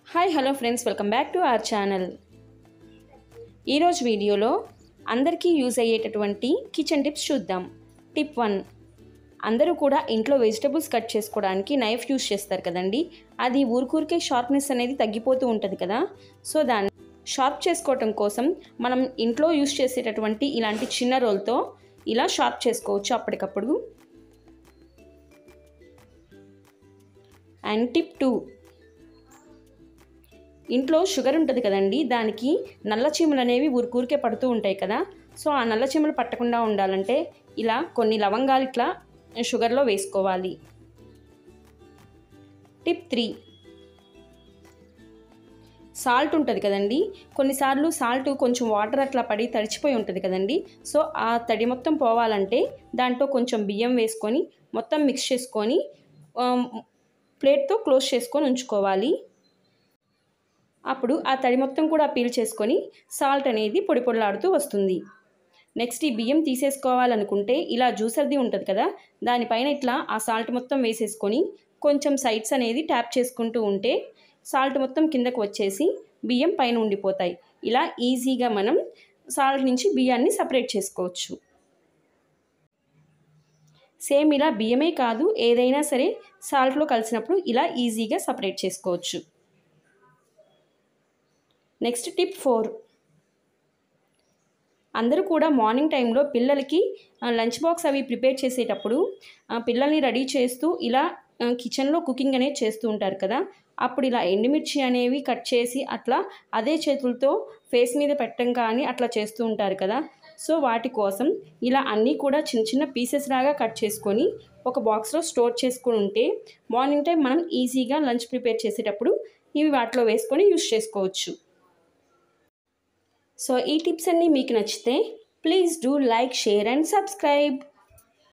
Hi hello friends, welcome back to our channel. ఈరోజు వీడియోలో అందరికీ యూజ్ అయ్యేటటువంటి కిచెన్ టిప్స్ చూద్దాం. టిప్ 1, అందరూ కూడా ఇంట్లో వెజిటబుల్స్ కట్ చేసుకోవడానికి నైఫ్ యూజ్ చేస్తారు కదండి. అది ఊరికే షార్ప్నెస్ అనేది తగ్గిపోతూ ఉంటుంది కదా. సో దాన్ని షార్ప్ చేసుకోవటం కోసం మనం ఇంట్లో యూజ్ చేసేటటువంటి ఇలాంటి చిన్న రోల్తో ఇలా షార్ప్ చేసుకోవచ్చు అప్పటికప్పుడు. అండ్ టిప్ 2, ఇంట్లో షుగర్ ఉంటుంది కదండి, దానికి నల్ల చీమలు అనేవి ఊరికే పడుతూ ఉంటాయి కదా. సో ఆ నల్ల చీమలు పట్టకుండా ఉండాలంటే ఇలా కొన్ని లవంగాలు ఇట్లా షుగర్లో వేసుకోవాలి. టిప్ 3, సాల్ట్ ఉంటుంది కదండి, కొన్నిసార్లు సాల్ట్ కొంచెం వాటర్ అట్లా పడి తడిచిపోయి ఉంటుంది కదండి. సో ఆ తడి మొత్తం పోవాలంటే దాంట్లో కొంచెం బియ్యం వేసుకొని మొత్తం మిక్స్ చేసుకొని ప్లేట్తో క్లోజ్ చేసుకొని ఉంచుకోవాలి. అప్పుడు ఆ తడి మొత్తం కూడా పీల్ చేసుకొని సాల్ట్ అనేది పొడి పొడిలాడుతూ వస్తుంది. నెక్స్ట్ ఈ బియ్యం తీసేసుకోవాలనుకుంటే ఇలా జ్యూసర్ది ఉంటుంది కదా, దానిపైన ఇట్లా ఆ సాల్ట్ మొత్తం వేసేసుకొని కొంచెం సైడ్స్ అనేది ట్యాప్ చేసుకుంటూ ఉంటే సాల్ట్ మొత్తం కిందకు వచ్చేసి బియ్యం పైన ఉండిపోతాయి. ఇలా ఈజీగా మనం సాల్ట్ నుంచి బియ్యాన్ని సపరేట్ చేసుకోవచ్చు. సేమ్ ఇలా బియ్యమే కాదు, ఏదైనా సరే సాల్ట్లో కలిసినప్పుడు ఇలా ఈజీగా సపరేట్ చేసుకోవచ్చు. నెక్స్ట్ టిప్ 4, అందరూ కూడా మార్నింగ్ టైంలో పిల్లలకి లంచ్ బాక్స్ అవి ప్రిపేర్ చేసేటప్పుడు పిల్లల్ని రెడీ చేస్తూ ఇలా కిచెన్లో కుకింగ్ అనేది చేస్తూ ఉంటారు కదా. అప్పుడు ఇలా ఎండుమిర్చి అనేవి కట్ చేసి అట్లా అదే చేతులతో ఫేస్ మీద పెట్టడం కానీ అట్లా చేస్తూ ఉంటారు కదా. సో వాటి కోసం ఇలా అన్నీ కూడా చిన్న చిన్న పీసెస్ లాగా కట్ చేసుకొని ఒక బాక్స్లో స్టోర్ చేసుకొని ఉంటే మార్నింగ్ టైం మనం ఈజీగా లంచ్ ప్రిపేర్ చేసేటప్పుడు ఇవి వాటిలో వేసుకొని యూస్ చేసుకోవచ్చు. సో ఈ టిప్స్ అన్నీ మీకు నచ్చితే please do like, share and subscribe.